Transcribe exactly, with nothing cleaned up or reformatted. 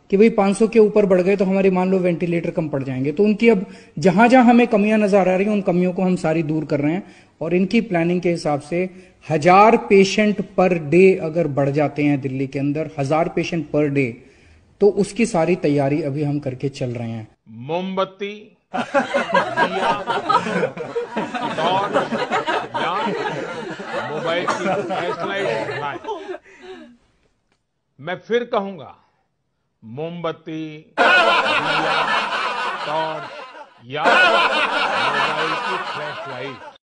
कि भाई पाँच सौ के ऊपर बढ़ गए तो हमारी मान लो वेंटिलेटर कम पड़ जाएंगे। तो उनकी अब जहां जहां हमें कमियां नजर आ रही हैं उन कमियों को हम सारी दूर कर रहे हैं, और इनकी प्लानिंग के हिसाब से हजार पेशेंट पर डे अगर बढ़ जाते हैं दिल्ली के अंदर, हजार पेशेंट पर डे, तो उसकी सारी तैयारी अभी हम करके चल रहे हैं। मोमबत्ती, दिया, टॉर्च या मोबाइल की फ्लैशलाइट उठाएं। मैं फिर कहूंगा, मोमबत्ती, दिया, टॉर्च या मोबाइल की फ्लैशलाइट